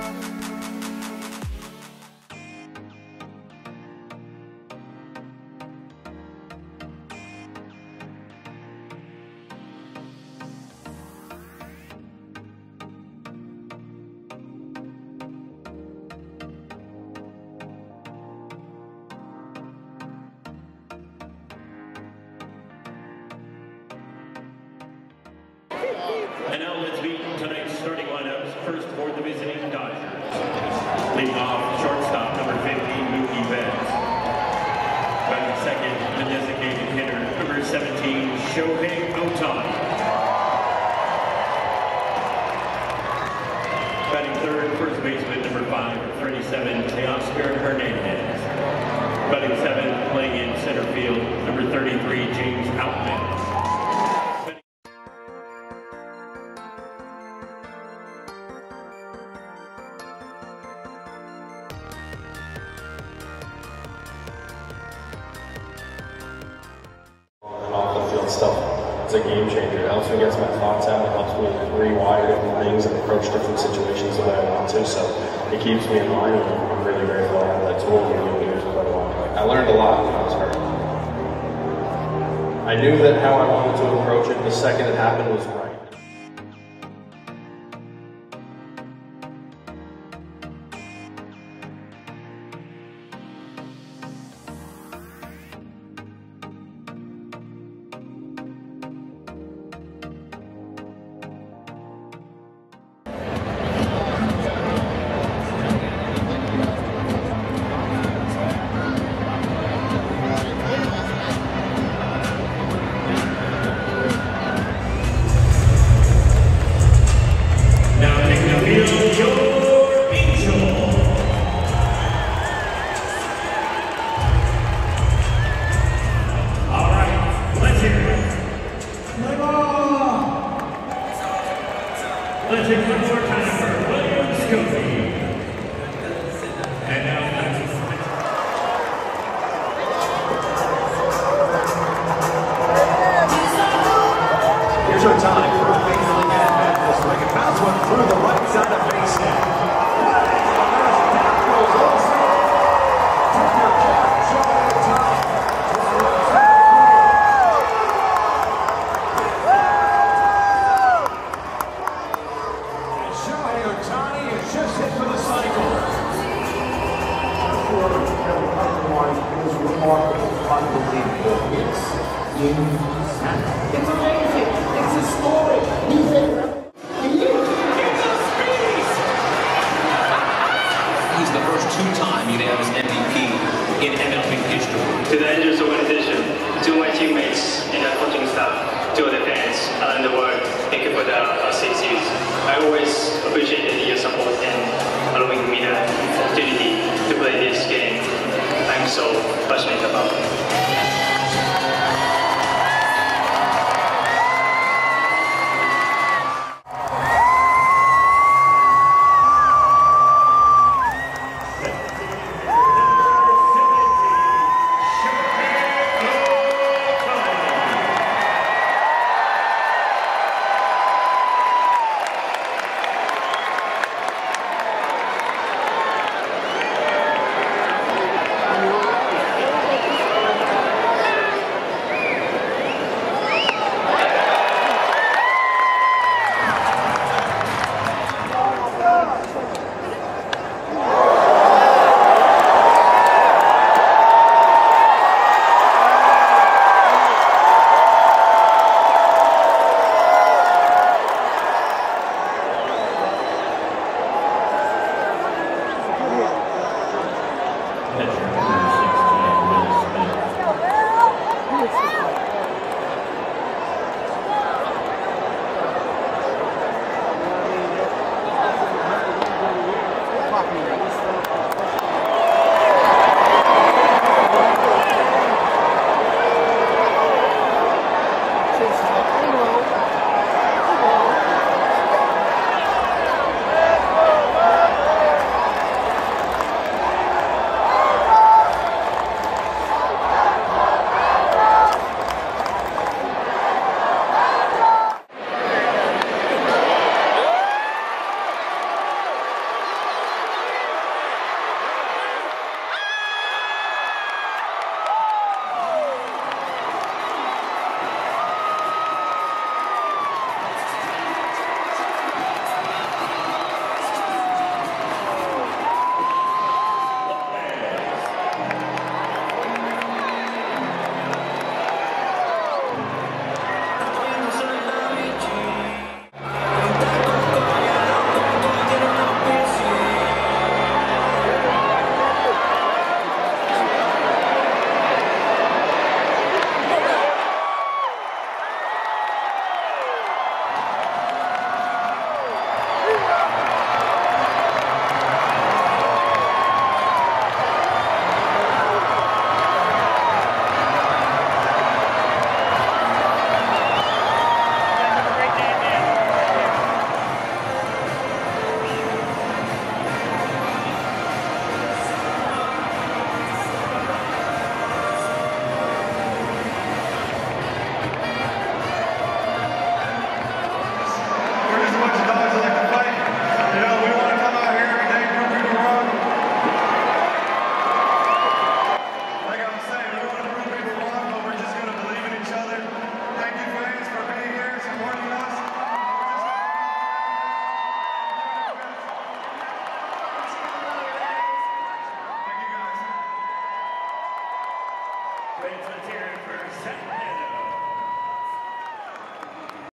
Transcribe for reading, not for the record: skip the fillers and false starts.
And now let's meet tonight's starting lineups. First for the visiting Dodgers. Leading off, shortstop number 50, Mookie Betts. Batting second, the designated hitter, number 17, Shohei Ohtani. Batting third, first baseman number 5, 37, Teoscar Hernandez. Batting seventh, playing in center field, number 33, James Outman. Stuff. It's a game changer. It helps me get my thoughts out. It helps me rewire different things and approach different situations the way I want to. So it keeps me in line, and I'm really grateful I have that tool and been used for quite a while. I learned a lot when I was hurt. I knew that how I wanted to approach it the second it happened was right. Let's take one more time for William Scobie. And now here's our time. First baseman at this swing. It bounced one through the right side of base net. It's amazing. It's historic. He's the first two-time unanimous MVP in MLB history. To the Angels organization, to my teammates and the coaching staff, to the fans around the world, thank you for the 6 years. I always appreciated your support and allowing me the opportunity to play this game I'm so passionate about. Let's hear it for Sacramento.